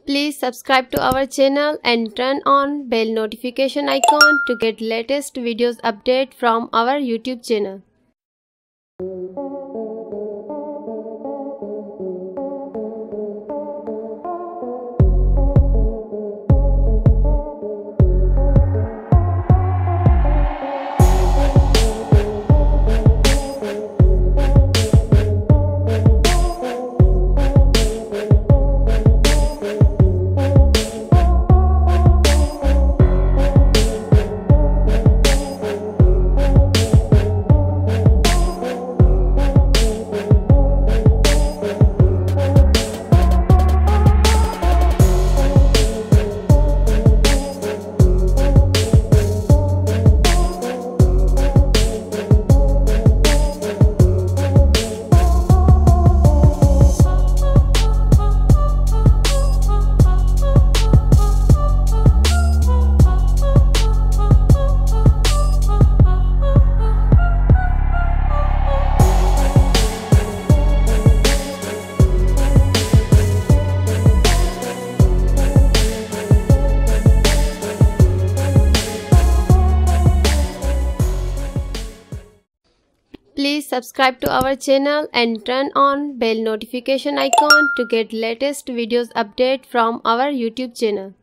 Please subscribe to our channel and turn on bell notification icon to get latest videos update from our YouTube channel. Please subscribe to our channel and turn on bell notification icon to get latest videos update from our YouTube channel.